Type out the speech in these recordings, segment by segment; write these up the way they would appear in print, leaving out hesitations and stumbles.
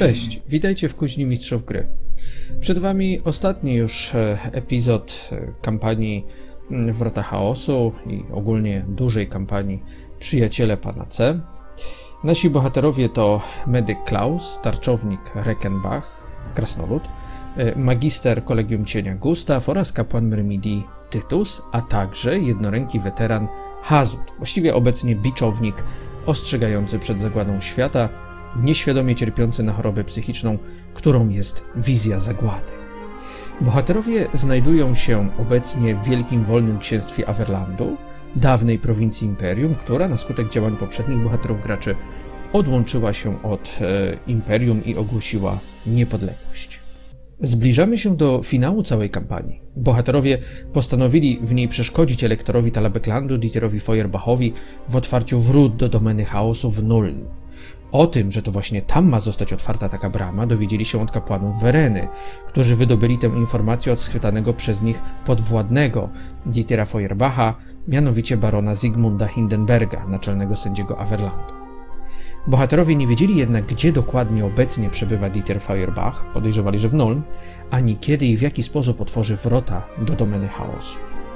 Cześć, witajcie w Kuźni Mistrzów Gry. Przed Wami ostatni już epizod kampanii Wrota Chaosu i ogólnie dużej kampanii Przyjaciele Pana C. Nasi bohaterowie to medyk Klaus, tarczownik Reckenbach, krasnolud, magister Kolegium Cienia Gustaw oraz kapłan Myrmidii Tytus, a także jednoręki weteran Hazud, właściwie obecnie biczownik ostrzegający przed zagładą świata, nieświadomie cierpiący na chorobę psychiczną, którą jest wizja zagłady. Bohaterowie znajdują się obecnie w Wielkim Wolnym Księstwie Averlandu, dawnej prowincji Imperium, która na skutek działań poprzednich bohaterów graczy odłączyła się od Imperium i ogłosiła niepodległość. Zbliżamy się do finału całej kampanii. Bohaterowie postanowili w niej przeszkodzić elektorowi Talabeklandu, Dieterowi Feuerbachowi w otwarciu wrót do domeny chaosu w Nuln. O tym, że to właśnie tam ma zostać otwarta taka brama, dowiedzieli się od kapłanów Wereny, którzy wydobyli tę informację od schwytanego przez nich podwładnego Dietera Feuerbacha, mianowicie barona Zygmunda Hindenberga, naczelnego sędziego Averlandu. Bohaterowie nie wiedzieli jednak, gdzie dokładnie obecnie przebywa Dieter Feuerbach, podejrzewali, że w Nuln, ani kiedy i w jaki sposób otworzy wrota do domeny chaosu.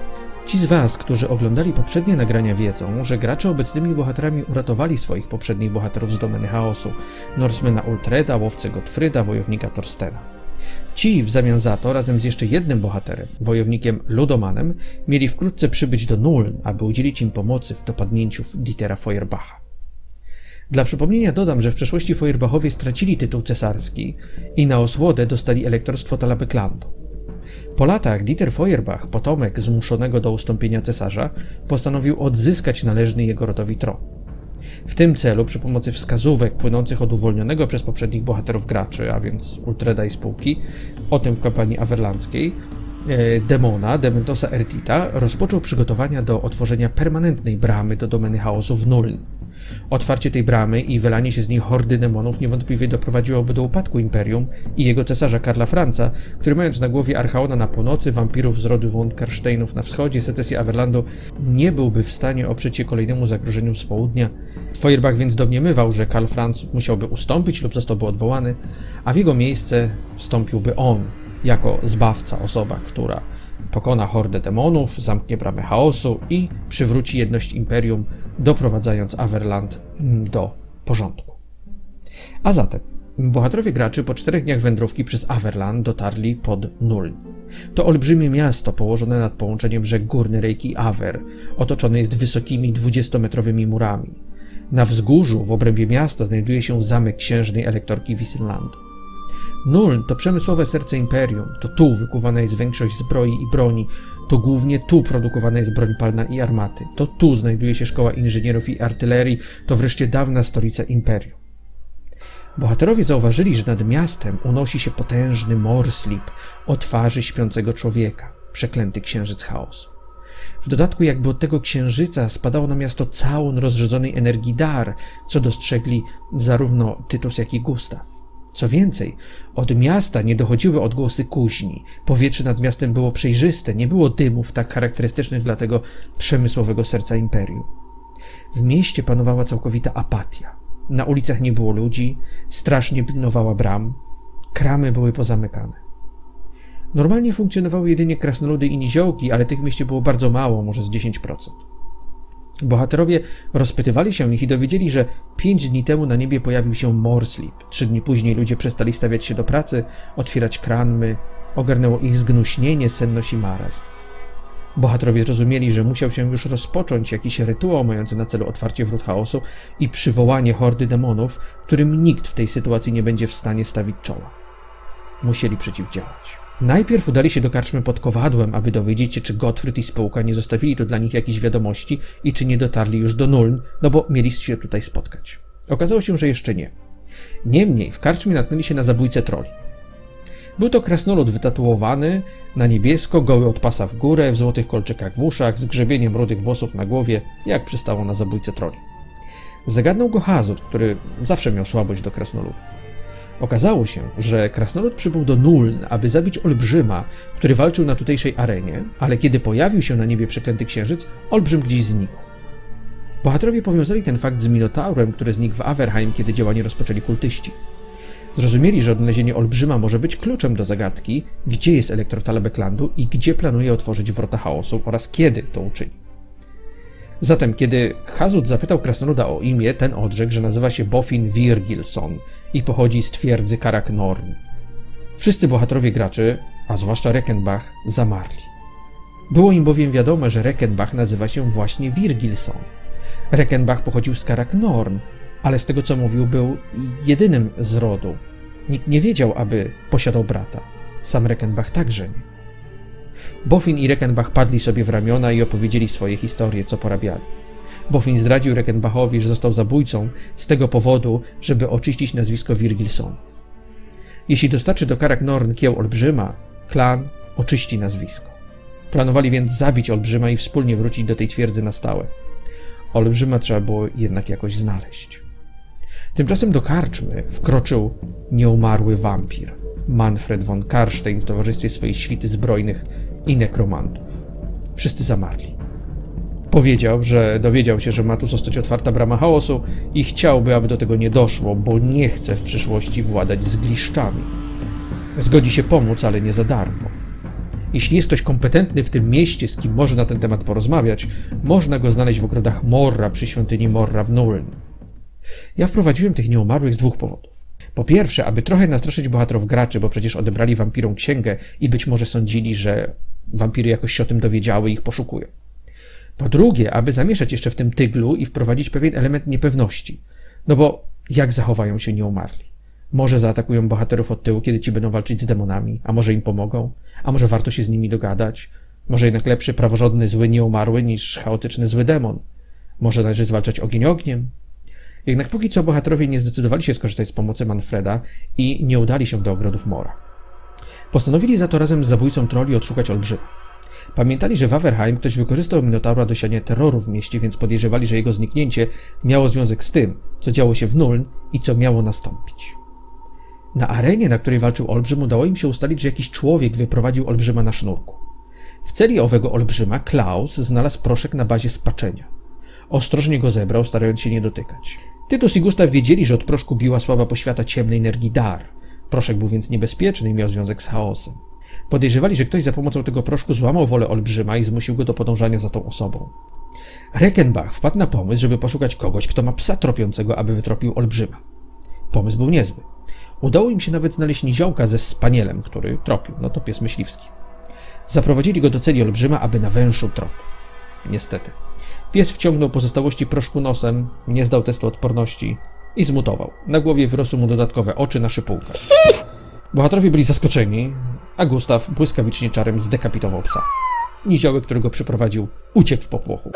Ci z Was, którzy oglądali poprzednie nagrania, wiedzą, że gracze obecnymi bohaterami uratowali swoich poprzednich bohaterów z domeny chaosu, Norsemana Ultreda, łowcę Gottfryda, wojownika Torstena. Ci w zamian za to, razem z jeszcze jednym bohaterem, wojownikiem Ludomanem, mieli wkrótce przybyć do Nuln, aby udzielić im pomocy w dopadnięciu Dietera Feuerbacha. Dla przypomnienia dodam, że w przeszłości Feuerbachowie stracili tytuł cesarski i na osłodę dostali elektorstwo Talabeklandu. Po latach Dieter Feuerbach, potomek zmuszonego do ustąpienia cesarza, postanowił odzyskać należny jego rodowi tron. W tym celu, przy pomocy wskazówek płynących od uwolnionego przez poprzednich bohaterów graczy, a więc Ultreda i spółki, o tym w kampanii averlandzkiej, demona, Dementosa Ertita, rozpoczął przygotowania do otworzenia permanentnej bramy do domeny chaosu w Nuln. Otwarcie tej bramy i wylanie się z niej hordy demonów niewątpliwie doprowadziłoby do upadku Imperium i jego cesarza Karla Franza, który mając na głowie Archaona na północy, wampirów z rodu von Karsteinów na wschodzie, secesję Averlandu, nie byłby w stanie oprzeć się kolejnemu zagrożeniu z południa. Feuerbach więc domniemywał, że Karl Franz musiałby ustąpić lub zostałby odwołany, a w jego miejsce wstąpiłby on, jako zbawca, osoba, która pokona hordę demonów, zamknie bramę chaosu i przywróci jedność Imperium, doprowadzając Averland do porządku. A zatem bohaterowie graczy po 4 dniach wędrówki przez Averland dotarli pod Nuln. To olbrzymie miasto położone nad połączeniem rzek Górny Rejk i Aver, otoczone jest wysokimi 20-metrowymi murami. Na wzgórzu w obrębie miasta znajduje się zamek księżnej elektorki Wissenlandu. Nuln to przemysłowe serce Imperium, to tu wykuwana jest większość zbroi i broni, to głównie tu produkowana jest broń palna i armaty, to tu znajduje się szkoła inżynierów i artylerii, to wreszcie dawna stolica Imperium. Bohaterowie zauważyli, że nad miastem unosi się potężny morslip o twarzy śpiącego człowieka, przeklęty księżyc chaosu. W dodatku jakby od tego księżyca spadało na miasto całun rozrzedzonej energii dar, co dostrzegli zarówno Tytus, jak i Gustaw. Co więcej, od miasta nie dochodziły odgłosy kuźni, powietrze nad miastem było przejrzyste, nie było dymów tak charakterystycznych dla tego przemysłowego serca Imperium. W mieście panowała całkowita apatia. Na ulicach nie było ludzi, straż nie pilnowała bram, kramy były pozamykane. Normalnie funkcjonowały jedynie krasnoludy i niziołki, ale tych w mieście było bardzo mało, może z 10%. Bohaterowie rozpytywali się ich i dowiedzieli, że 5 dni temu na niebie pojawił się morslip. 3 dni później ludzie przestali stawiać się do pracy, otwierać kranmy, ogarnęło ich zgnuśnienie, senność i marazm. Bohaterowie zrozumieli, że musiał się już rozpocząć jakiś rytuał mający na celu otwarcie wrót chaosu i przywołanie hordy demonów, którym nikt w tej sytuacji nie będzie w stanie stawić czoła. Musieli przeciwdziałać. Najpierw udali się do karczmy pod Kowadłem, aby dowiedzieć się, czy Gottfryd i spółka nie zostawili tu dla nich jakichś wiadomości i czy nie dotarli już do Nuln, no bo mieli się tutaj spotkać. Okazało się, że jeszcze nie. Niemniej w karczmie natknęli się na zabójcę troli. Był to krasnolud wytatuowany na niebiesko, goły od pasa w górę, w złotych kolczykach w uszach, z grzebieniem rudych włosów na głowie, jak przystało na zabójcę troli. Zagadnął go Hazud, który zawsze miał słabość do krasnoludów. Okazało się, że krasnolud przybył do Nuln, aby zabić olbrzyma, który walczył na tutejszej arenie, ale kiedy pojawił się na niebie przeklęty księżyc, olbrzym gdzieś znikł. Bohaterowie powiązali ten fakt z Minotaurem, który znikł w Averheim, kiedy działanie rozpoczęli kultyści. Zrozumieli, że odnalezienie olbrzyma może być kluczem do zagadki, gdzie jest elektrotala Becklandu i gdzie planuje otworzyć wrota chaosu oraz kiedy to uczyni. Zatem, kiedy Hazud zapytał krasnoluda o imię, ten odrzekł, że nazywa się Bofin Virgilson i pochodzi z twierdzy Karak Norn. Wszyscy bohaterowie graczy, a zwłaszcza Reckenbach, zamarli. Było im bowiem wiadome, że Reckenbach nazywa się właśnie Virgilson. Reckenbach pochodził z Karak Norn, ale z tego co mówił, był jedynym z rodu. Nikt nie wiedział, aby posiadał brata. Sam Reckenbach także nie. Bofin i Reckenbach padli sobie w ramiona i opowiedzieli swoje historie, co porabiali. Bofin zdradził Reckenbachowi, że został zabójcą z tego powodu, żeby oczyścić nazwisko Virgilsonów. Jeśli dostarczy do Karak Norn kieł olbrzyma, klan oczyści nazwisko. Planowali więc zabić olbrzyma i wspólnie wrócić do tej twierdzy na stałe. Olbrzyma trzeba było jednak jakoś znaleźć. Tymczasem do karczmy wkroczył nieumarły wampir, Manfred von Karstein, w towarzystwie swojej świty zbrojnych i nekromantów. Wszyscy zamarli. Powiedział, że dowiedział się, że ma tu zostać otwarta brama chaosu i chciałby, aby do tego nie doszło, bo nie chce w przyszłości władać z gliszczami. Zgodzi się pomóc, ale nie za darmo. Jeśli jest ktoś kompetentny w tym mieście, z kim może na ten temat porozmawiać, można go znaleźć w ogrodach Morra przy świątyni Morra w Nuln. Ja wprowadziłem tych nieumarłych z dwóch powodów. Po pierwsze, aby trochę nastraszyć bohaterów graczy, bo przecież odebrali wampirom księgę i być może sądzili, że wampiry jakoś się o tym dowiedziały i ich poszukują. Po drugie, aby zamieszać jeszcze w tym tyglu i wprowadzić pewien element niepewności. No bo jak zachowają się nieumarli? Może zaatakują bohaterów od tyłu, kiedy ci będą walczyć z demonami, a może im pomogą? A może warto się z nimi dogadać? Może jednak lepszy praworządny zły nieumarły niż chaotyczny zły demon? Może należy zwalczać ogień ogniem? Jednak póki co bohaterowie nie zdecydowali się skorzystać z pomocy Manfreda i nie udali się do ogrodów Mora. Postanowili za to razem z zabójcą trolli odszukać olbrzyma. Pamiętali, że w Averheim ktoś wykorzystał Minotaura do siania terroru w mieście, więc podejrzewali, że jego zniknięcie miało związek z tym, co działo się w Nuln i co miało nastąpić. Na arenie, na której walczył olbrzym, udało im się ustalić, że jakiś człowiek wyprowadził olbrzyma na sznurku. W celi owego olbrzyma Klaus znalazł proszek na bazie spaczenia. Ostrożnie go zebrał, starając się nie dotykać. Tytus i Gustaw wiedzieli, że od proszku biła słaba poświata ciemnej energii dar. Proszek był więc niebezpieczny i miał związek z chaosem. Podejrzewali, że ktoś za pomocą tego proszku złamał wolę olbrzyma i zmusił go do podążania za tą osobą. Reckenbach wpadł na pomysł, żeby poszukać kogoś, kto ma psa tropiącego, aby wytropił olbrzyma. Pomysł był niezły. Udało im się nawet znaleźć niziołka ze spanielem, który tropił, no to pies myśliwski. Zaprowadzili go do celi olbrzyma, aby nawęszył trop. Niestety. Pies wciągnął pozostałości proszku nosem, nie zdał testu odporności i zmutował. Na głowie wyrosły mu dodatkowe oczy na szypułkach. Bohaterowie byli zaskoczeni, a Gustaw błyskawicznie czarem zdekapitował psa. Niziołek, którego przyprowadził, uciekł w popłochu.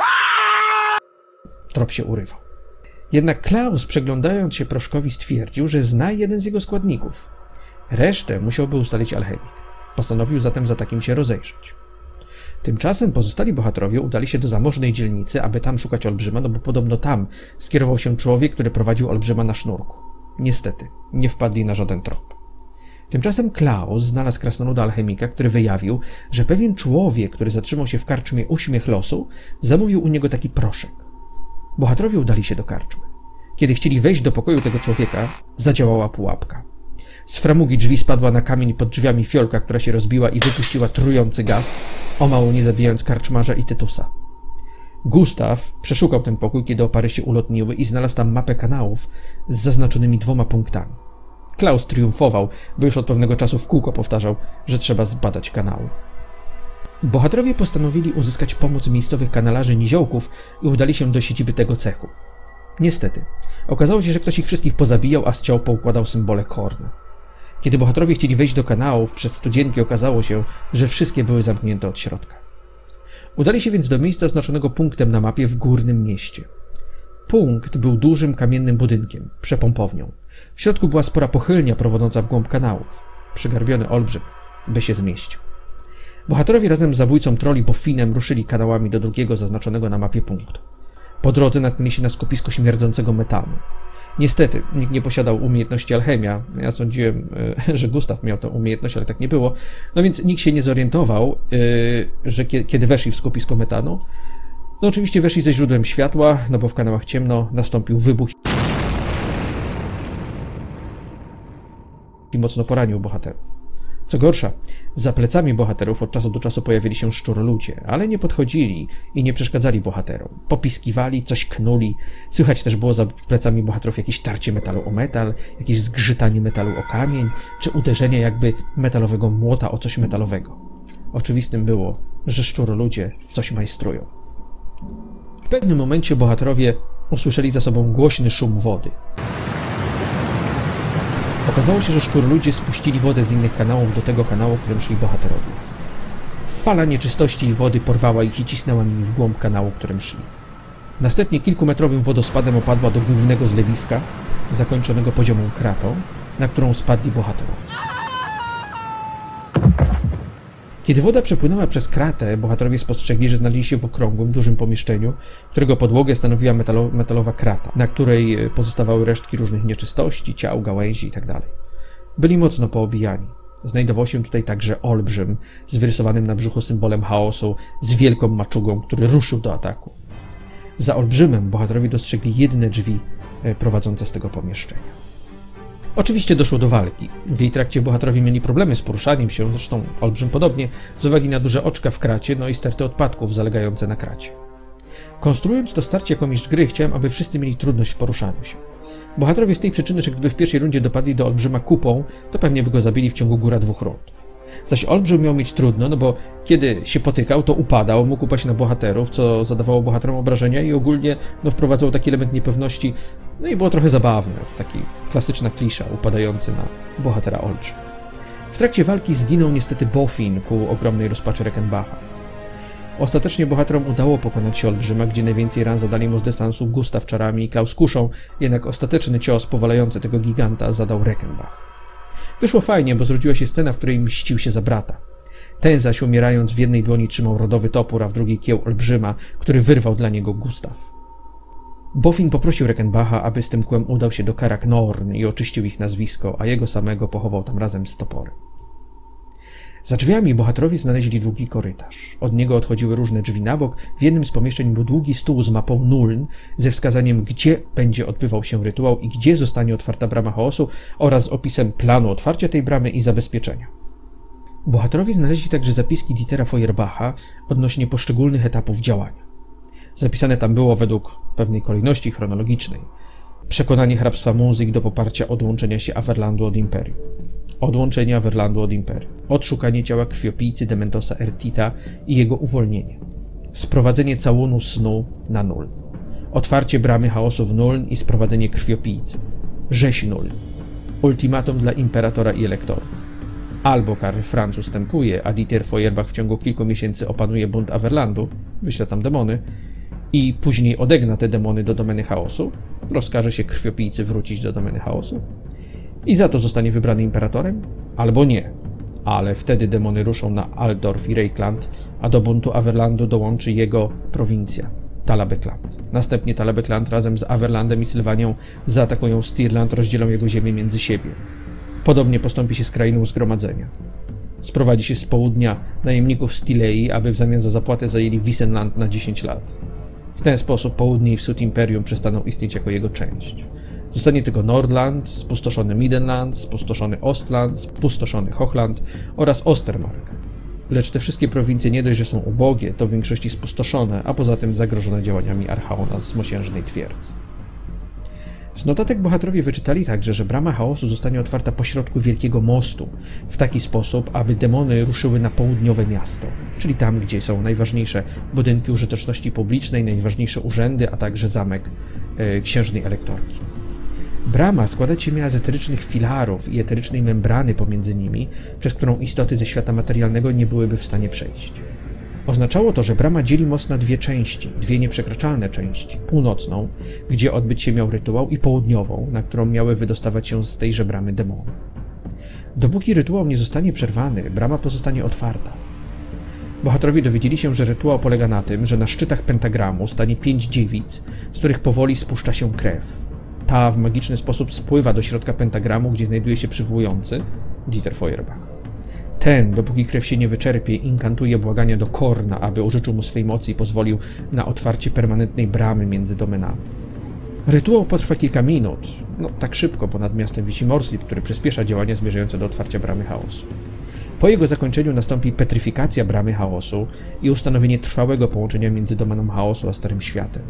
Trop się urywał. Jednak Klaus, przeglądając się proszkowi, stwierdził, że zna jeden z jego składników. Resztę musiałby ustalić alchemik. Postanowił zatem za takim się rozejrzeć. Tymczasem pozostali bohaterowie udali się do zamożnej dzielnicy, aby tam szukać olbrzyma, no bo podobno tam skierował się człowiek, który prowadził olbrzyma na sznurku. Niestety, nie wpadli na żaden trop. Tymczasem Klaus znalazł krasnoluda alchemika, który wyjawił, że pewien człowiek, który zatrzymał się w karczmie Uśmiech Losu, zamówił u niego taki proszek. Bohaterowie udali się do karczmy. Kiedy chcieli wejść do pokoju tego człowieka, zadziałała pułapka. Z framugi drzwi spadła na kamień pod drzwiami fiolka, która się rozbiła i wypuściła trujący gaz, o mało nie zabijając karczmarza i Tytusa. Gustaw przeszukał ten pokój, kiedy opary się ulotniły i znalazł tam mapę kanałów z zaznaczonymi 2 punktami. Klaus triumfował, bo już od pewnego czasu w kółko powtarzał, że trzeba zbadać kanały. Bohaterowie postanowili uzyskać pomoc miejscowych kanalarzy niziołków i udali się do siedziby tego cechu. Niestety, okazało się, że ktoś ich wszystkich pozabijał, a z ciał poukładał symbole Korn. Kiedy bohaterowie chcieli wejść do kanałów, przez studzienki okazało się, że wszystkie były zamknięte od środka. Udali się więc do miejsca oznaczonego punktem na mapie w górnym mieście. Punkt był dużym kamiennym budynkiem, przepompownią. W środku była spora pochylnia prowadząca w głąb kanałów. Przygarbiony olbrzym, by się zmieścił. Bohaterowie razem z zabójcą troli Bofinem ruszyli kanałami do drugiego zaznaczonego na mapie punktu. Po drodze natknęli się na skupisko śmierdzącego metanu. Niestety, nikt nie posiadał umiejętności alchemia. Ja sądziłem, że Gustaw miał tę umiejętność, ale tak nie było. No więc nikt się nie zorientował, że kiedy weszli w skupisko metanu, no oczywiście weszli ze źródłem światła, no bo w kanałach ciemno, nastąpił wybuch. i mocno poranił bohaterów. Co gorsza, za plecami bohaterów od czasu do czasu pojawili się szczuroludzie, ale nie podchodzili i nie przeszkadzali bohaterom. Popiskiwali, coś knuli, słychać też było za plecami bohaterów jakieś tarcie metalu o metal, jakieś zgrzytanie metalu o kamień, czy uderzenie jakby metalowego młota o coś metalowego. Oczywistym było, że szczuroludzie coś majstrują. W pewnym momencie bohaterowie usłyszeli za sobą głośny szum wody. Okazało się, że szczuroludzie spuścili wodę z innych kanałów do tego kanału, którym szli bohaterowie. Fala nieczystości i wody porwała ich i cisnęła nimi w głąb kanału, którym szli. Następnie kilkumetrowym wodospadem opadła do głównego zlewiska, zakończonego poziomą kratą, na którą spadli bohaterowie. Kiedy woda przepłynęła przez kratę, bohaterowie spostrzegli, że znaleźli się w okrągłym, dużym pomieszczeniu, którego podłogę stanowiła metalowa krata, na której pozostawały resztki różnych nieczystości, ciał, gałęzi itd. Byli mocno poobijani. Znajdował się tutaj także olbrzym, z wyrysowanym na brzuchu symbolem chaosu, z wielką maczugą, który ruszył do ataku. Za olbrzymem bohaterowie dostrzegli jedyne drzwi prowadzące z tego pomieszczenia. Oczywiście doszło do walki. W jej trakcie bohaterowie mieli problemy z poruszaniem się, zresztą olbrzym podobnie, z uwagi na duże oczka w kracie, no i sterty odpadków zalegające na kracie. Konstruując to starcie jako mistrz gry, chciałem, aby wszyscy mieli trudność w poruszaniu się. Bohaterowie z tej przyczyny, że gdyby w pierwszej rundzie dopadli do olbrzyma kupą, to pewnie by go zabili w ciągu góra 2 rund. Zaś olbrzym miał mieć trudno, no bo kiedy się potykał, to upadał, mógł upaść na bohaterów, co zadawało bohaterom obrażenia i ogólnie wprowadzało taki element niepewności, no i było trochę zabawne, taki klasyczna klisza upadający na bohatera olbrzym. W trakcie walki zginął niestety Bofin ku ogromnej rozpaczy Reckenbacha. Ostatecznie bohaterom udało pokonać się olbrzyma, gdzie najwięcej ran zadali mu z dystansu Gustaw czarami i Klaus kuszą, jednak ostateczny cios powalający tego giganta zadał Reckenbach. Wyszło fajnie, bo zrodziła się scena, w której mścił się za brata. Ten zaś umierając w jednej dłoni trzymał rodowy topór, a w drugiej kieł olbrzyma, który wyrwał dla niego Gustaw. Bofin poprosił Reckenbacha, aby z tym kłem udał się do Karak Norn i oczyścił ich nazwisko, a jego samego pochował tam razem z toporem. Za drzwiami bohaterowie znaleźli długi korytarz. Od niego odchodziły różne drzwi na bok. W jednym z pomieszczeń był długi stół z mapą Nuln, ze wskazaniem, gdzie będzie odbywał się rytuał i gdzie zostanie otwarta brama chaosu oraz z opisem planu otwarcia tej bramy i zabezpieczenia. Bohaterowie znaleźli także zapiski Dietera Feuerbacha odnośnie poszczególnych etapów działania. Zapisane tam było według pewnej kolejności chronologicznej. Przekonanie hrabstwa Munzik do poparcia odłączenia się Averlandu od Imperium. Odłączenie Averlandu od Imperium. Odszukanie ciała krwiopijcy Dementosa Ertita i jego uwolnienie. Sprowadzenie całunu snu na Nuln. Otwarcie bramy chaosu w Nuln i sprowadzenie krwiopijcy. Rzeź Nuln. Ultimatum dla imperatora i elektorów. Albo Karl Franz ustępuje, a Dieter Feuerbach w ciągu kilku miesięcy opanuje bunt Averlandu, wyśle tam demony, i później odegna te demony do domeny chaosu, rozkaże się krwiopijcy wrócić do domeny chaosu i za to zostanie wybrany imperatorem, albo nie, ale wtedy demony ruszą na Altdorf i Reikland, a do buntu Averlandu dołączy jego prowincja, Talabekland. Następnie Talabekland razem z Averlandem i Sylwanią zaatakują Stirland, rozdzielą jego ziemię między siebie. Podobnie postąpi się z krainą zgromadzenia. Sprowadzi się z południa najemników z Tilei, aby w zamian za zapłatę zajęli Wissenland na 10 lat. W ten sposób południe i wschód imperium przestaną istnieć jako jego część. Zostanie tylko Nordland, spustoszony Midenland, spustoszony Ostland, spustoszony Hochland oraz Ostermark. Lecz te wszystkie prowincje nie dość, że są ubogie, to w większości spustoszone, a poza tym zagrożone działaniami Archaona z mosiężnej twierdzy. Z notatek bohaterowie wyczytali także, że brama chaosu zostanie otwarta pośrodku wielkiego mostu, w taki sposób, aby demony ruszyły na południowe miasto, czyli tam, gdzie są najważniejsze budynki użyteczności publicznej, najważniejsze urzędy, a także zamek księżnej elektorki. Brama składać się miała z eterycznych filarów i eterycznej membrany pomiędzy nimi, przez którą istoty ze świata materialnego nie byłyby w stanie przejść. Oznaczało to, że brama dzieli most na 2 części, 2 nieprzekraczalne części. Północną, gdzie odbyć się miał rytuał, i południową, na którą miały wydostawać się z tejże bramy demony. Dopóki rytuał nie zostanie przerwany, brama pozostanie otwarta. Bohaterowie dowiedzieli się, że rytuał polega na tym, że na szczytach pentagramu stanie 5 dziewic, z których powoli spuszcza się krew. Ta w magiczny sposób spływa do środka pentagramu, gdzie znajduje się przywołujący, Dieter Feuerbach. Ten, dopóki krew się nie wyczerpie, inkantuje błagania do Korna, aby użyczył mu swej mocy i pozwolił na otwarcie permanentnej bramy między domenami. Rytuał potrwa kilka minut, no tak szybko, bo nad miastem wisi Morslip, który przyspiesza działania zmierzające do otwarcia Bramy Chaosu. Po jego zakończeniu nastąpi petryfikacja Bramy Chaosu i ustanowienie trwałego połączenia między domeną Chaosu a Starym Światem.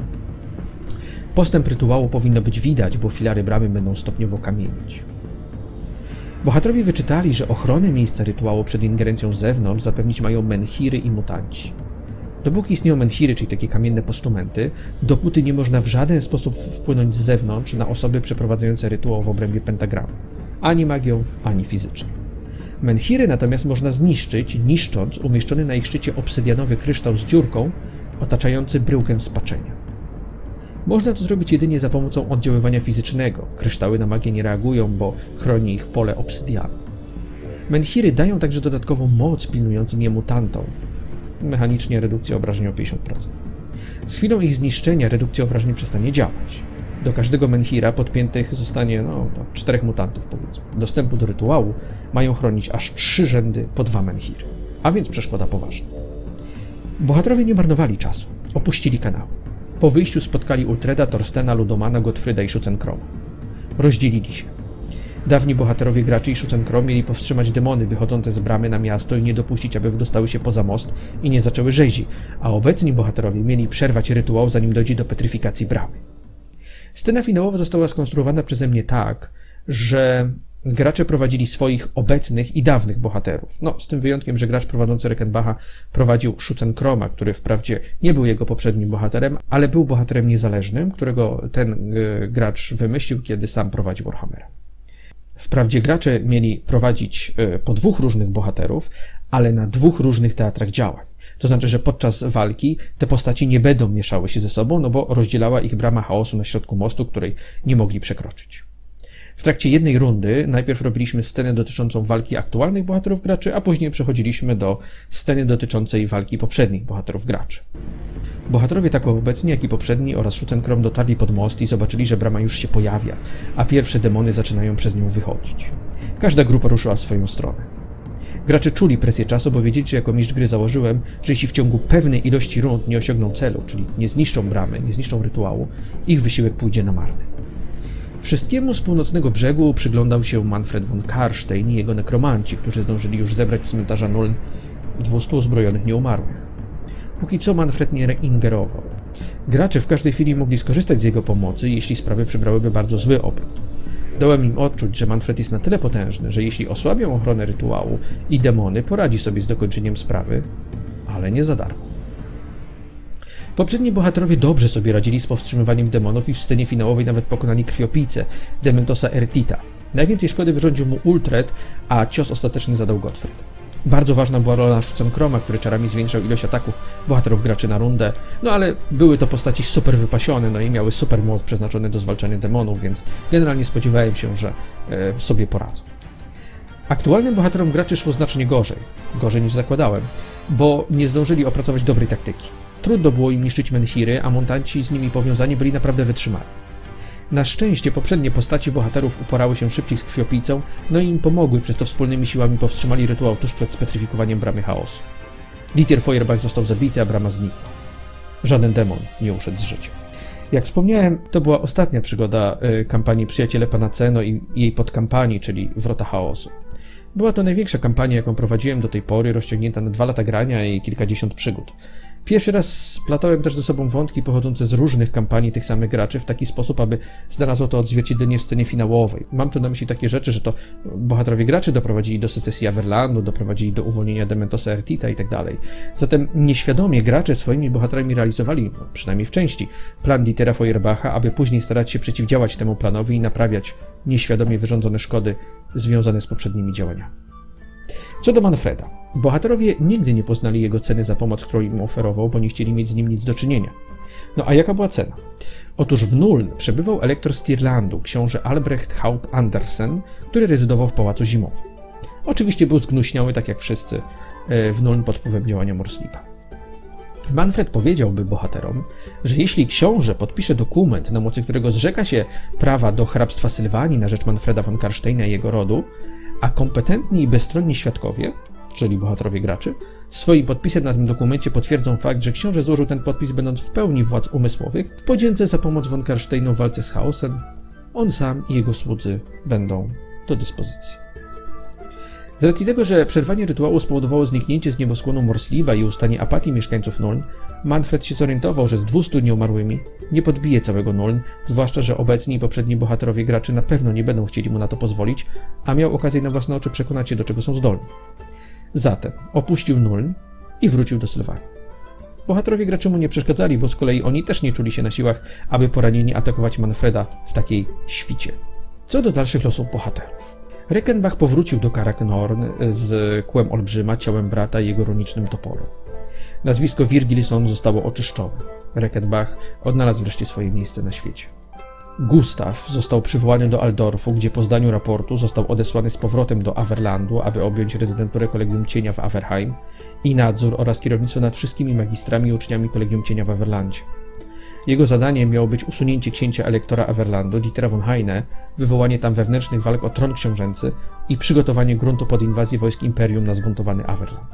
Postęp rytuału powinno być widać, bo filary bramy będą stopniowo kamienić. Bohaterowie wyczytali, że ochronę miejsca rytuału przed ingerencją z zewnątrz zapewnić mają menhiry i mutanci. Dopóki istnieją menhiry, czyli takie kamienne postumenty, dopóty nie można w żaden sposób wpłynąć z zewnątrz na osoby przeprowadzające rytuał w obrębie pentagramu. Ani magią, ani fizycznie. Menhiry natomiast można zniszczyć, niszcząc umieszczony na ich szczycie obsydianowy kryształ z dziurką, otaczający bryłkę spaczenia. Można to zrobić jedynie za pomocą oddziaływania fizycznego. Kryształy na magię nie reagują, bo chroni ich pole obsydianu. Menhiry dają także dodatkową moc pilnującym je mutantom. Mechanicznie redukcja obrażeń o 50%. Z chwilą ich zniszczenia redukcja obrażeń przestanie działać. Do każdego menhira podpiętych zostanie 4 mutantów, powiedzmy. Dostępu do rytuału mają chronić aż 3 rzędy po 2 menhiry, a więc przeszkoda poważna. Bohaterowie nie marnowali czasu, opuścili kanały. Po wyjściu spotkali Ullthreda, Thorstena, Ludomana, Gottfrieda i Schutzenkroma. Rozdzielili się. Dawni bohaterowie graczy i Schutzenkrom mieli powstrzymać demony wychodzące z bramy na miasto i nie dopuścić, aby dostały się poza most i nie zaczęły rzezi, a obecni bohaterowie mieli przerwać rytuał, zanim dojdzie do petryfikacji bramy. Scena finałowa została skonstruowana przeze mnie tak, że gracze prowadzili swoich obecnych i dawnych bohaterów. Z tym wyjątkiem, że gracz prowadzący Reckenbacha prowadził Schutzenkroma, który wprawdzie nie był jego poprzednim bohaterem, ale był bohaterem niezależnym, którego ten gracz wymyślił, kiedy sam prowadził Warhammera. Wprawdzie gracze mieli prowadzić po 2 różnych bohaterów, ale na 2 różnych teatrach działań. To znaczy, że podczas walki te postaci nie będą mieszały się ze sobą, bo rozdzielała ich brama chaosu na środku mostu, której nie mogli przekroczyć. W trakcie jednej rundy najpierw robiliśmy scenę dotyczącą walki aktualnych bohaterów graczy, a później przechodziliśmy do sceny dotyczącej walki poprzednich bohaterów graczy. Bohaterowie tak obecni, jak i poprzedni oraz Schutzenkrom dotarli pod most i zobaczyli, że brama już się pojawia, a pierwsze demony zaczynają przez nią wychodzić. Każda grupa ruszyła w swoją stronę. Gracze czuli presję czasu, bo wiedzieli, że jako mistrz gry założyłem, że jeśli w ciągu pewnej ilości rund nie osiągną celu, czyli nie zniszczą bramy, nie zniszczą rytuału, ich wysiłek pójdzie na marne. Wszystkiemu z północnego brzegu przyglądał się Manfred von Karstein i jego nekromanci, którzy zdążyli już zebrać z cmentarza Nuln 200 uzbrojonych nieumarłych. Póki co Manfred nie ingerował. Gracze w każdej chwili mogli skorzystać z jego pomocy, jeśli sprawy przybrałyby bardzo zły obrót. Dałem im odczuć, że Manfred jest na tyle potężny, że jeśli osłabią ochronę rytuału i demony, poradzi sobie z dokończeniem sprawy, ale nie za darmo. Poprzedni bohaterowie dobrze sobie radzili z powstrzymywaniem demonów i w scenie finałowej nawet pokonali krwiopijcę, Dementosa Ertita. Najwięcej szkody wyrządził mu Ullthred, a cios ostateczny zadał Gottfried. Bardzo ważna była rola Schutzenkroma, który czarami zwiększał ilość ataków bohaterów graczy na rundę, ale były to postaci super wypasione, i miały super moc przeznaczony do zwalczania demonów, więc generalnie spodziewałem się, że sobie poradzą. Aktualnym bohaterom graczy szło znacznie gorzej niż zakładałem, bo nie zdążyli opracować dobrej taktyki. Trudno było im niszczyć menhiry, a montanci z nimi powiązani byli naprawdę wytrzymali. Na szczęście poprzednie postaci bohaterów uporały się szybciej z krwiopijcą, i im pomogły, przez to wspólnymi siłami powstrzymali rytuał tuż przed spetryfikowaniem bramy chaosu. Dieter Feuerbach został zabity, a brama znikła. Żaden demon nie uszedł z życia. Jak wspomniałem, to była ostatnia przygoda kampanii Przyjaciele Pana Ceno i jej podkampanii, czyli Wrota Chaosu. Była to największa kampania, jaką prowadziłem do tej pory, rozciągnięta na 2 lata grania i kilkadziesiąt przygód. Pierwszy raz splatałem też ze sobą wątki pochodzące z różnych kampanii tych samych graczy w taki sposób, aby znalazło to odzwierciedlenie w scenie finałowej. Mam tu na myśli takie rzeczy, że to bohaterowie graczy doprowadzili do secesji Averlandu, doprowadzili do uwolnienia Dementosa Ertita itd. Zatem nieświadomie gracze swoimi bohaterami realizowali, przynajmniej w części, plan Dietera Feuerbacha, aby później starać się przeciwdziałać temu planowi i naprawiać nieświadomie wyrządzone szkody związane z poprzednimi działaniami. Co do Manfreda. Bohaterowie nigdy nie poznali jego ceny za pomoc, którą im oferował, bo nie chcieli mieć z nim nic do czynienia. A jaka była cena? Otóż w Nuln przebywał elektor Stirlandu, książę Albrecht Haupt Andersen, który rezydował w Pałacu Zimowym. Oczywiście był zgnuśniały, tak jak wszyscy, w Nuln pod wpływem działania Morslipa. Manfred powiedziałby bohaterom, że jeśli książę podpisze dokument, na mocy którego zrzeka się prawa do hrabstwa Sylwanii na rzecz Manfreda von Karsteina i jego rodu, a kompetentni i bezstronni świadkowie, czyli bohaterowie graczy, swoim podpisem na tym dokumencie potwierdzą fakt, że książę złożył ten podpis będąc w pełni władz umysłowych, w podzięce za pomoc von Karsteinu w walce z chaosem, on sam i jego słudzy będą do dyspozycji. Z racji tego, że przerwanie rytuału spowodowało zniknięcie z nieboskłonu Morsliwa i ustanie apatii mieszkańców Nuln, Manfred się zorientował, że z 200 nieumarłymi nie podbije całego Nuln, zwłaszcza, że obecni i poprzedni bohaterowie graczy na pewno nie będą chcieli mu na to pozwolić, a miał okazję na własne oczy przekonać się, do czego są zdolni. Zatem opuścił Nuln i wrócił do Sylwanii. Bohaterowie graczy mu nie przeszkadzali, bo z kolei oni też nie czuli się na siłach, aby poranieni atakować Manfreda w takiej świcie. Co do dalszych losów bohaterów. Reichenbach powrócił do Karak Norn z kłem olbrzyma, ciałem brata i jego runicznym toporem. Nazwisko Virgilson zostało oczyszczone. Reichenbach odnalazł wreszcie swoje miejsce na świecie. Gustav został przywołany do Altdorfu, gdzie po zdaniu raportu został odesłany z powrotem do Averlandu, aby objąć rezydenturę Kolegium Cienia w Averheim i nadzór oraz kierownictwo nad wszystkimi magistrami i uczniami Kolegium Cienia w Averlandzie. Jego zadaniem miało być usunięcie księcia elektora Averlandu, Dietera von Heine, wywołanie tam wewnętrznych walk o tron książęcy i przygotowanie gruntu pod inwazję wojsk Imperium na zbuntowany Averland.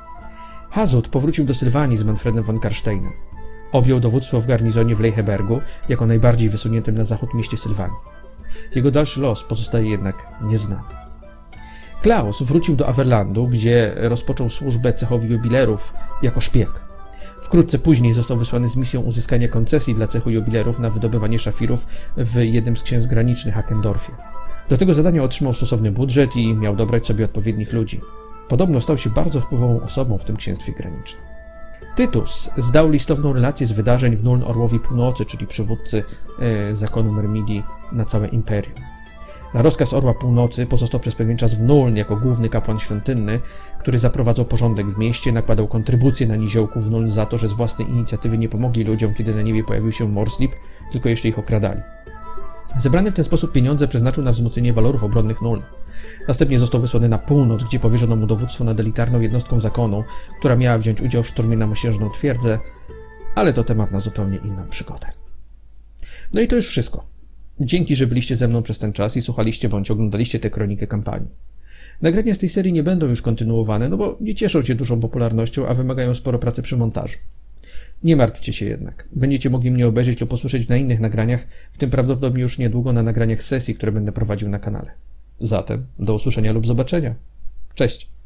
Hazut powrócił do Sylwanii z Manfredem von Karsteinem. Objął dowództwo w garnizonie w Leichebergu, jako najbardziej wysuniętym na zachód mieście Sylwanii. Jego dalszy los pozostaje jednak nieznany. Klaus wrócił do Averlandu, gdzie rozpoczął służbę cechowi jubilerów jako szpieg. Wkrótce później został wysłany z misją uzyskania koncesji dla cechu jubilerów na wydobywanie szafirów w jednym z księstw granicznych Hackendorfie. Do tego zadania otrzymał stosowny budżet i miał dobrać sobie odpowiednich ludzi. Podobno stał się bardzo wpływową osobą w tym księstwie granicznym. Tytus zdał listowną relację z wydarzeń w Nuln Orłowi Północy, czyli przywódcy zakonu Myrmidii na całe imperium. Na rozkaz Orła Północy pozostał przez pewien czas w Nuln jako główny kapłan świątynny, który zaprowadzał porządek w mieście, nakładał kontrybucje na niziołków w Nuln za to, że z własnej inicjatywy nie pomogli ludziom, kiedy na niebie pojawił się Morslip, tylko jeszcze ich okradali. Zebrane w ten sposób pieniądze przeznaczył na wzmocnienie walorów obronnych Nuln. Następnie został wysłany na północ, gdzie powierzono mu dowództwo nad elitarną jednostką zakonu, która miała wziąć udział w szturmie na mosiężną twierdzę, ale to temat na zupełnie inną przygodę. No i to już wszystko. Dzięki, że byliście ze mną przez ten czas i słuchaliście bądź oglądaliście tę kronikę kampanii. Nagrania z tej serii nie będą już kontynuowane, no bo nie cieszą się dużą popularnością, a wymagają sporo pracy przy montażu. Nie martwcie się jednak. Będziecie mogli mnie obejrzeć lub posłyszeć na innych nagraniach, w tym prawdopodobnie już niedługo na nagraniach sesji, które będę prowadził na kanale. Zatem do usłyszenia lub zobaczenia. Cześć!